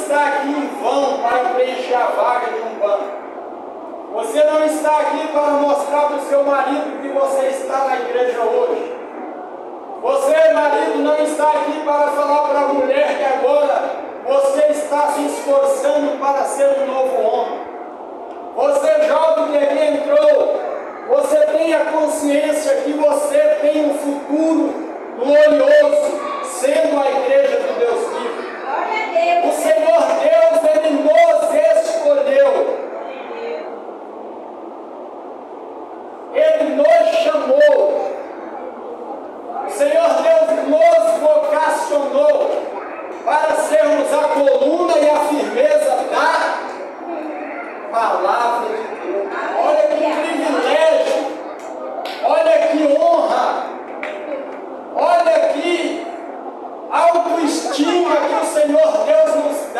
está aqui em vão para preencher a vaga de um banco. Você não está aqui para mostrar para o seu marido que você está na igreja hoje. Você, marido, não está aqui para falar para a mulher que agora você está se esforçando para ser um novo homem. Você, jovem que aqui entrou, você tem a consciência que você tem um futuro glorioso sendo a igreja do Deus vivo. O Senhor Deus, Ele nos escolheu. Ele nos chamou. O Senhor Deus nos vocacionou para sermos a coluna e a firmeza da palavra de Deus. Olha que privilégio, olha que honra, olha que autoestima que o Senhor Deus nos